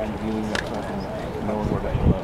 and viewing yourself and knowing where that you are.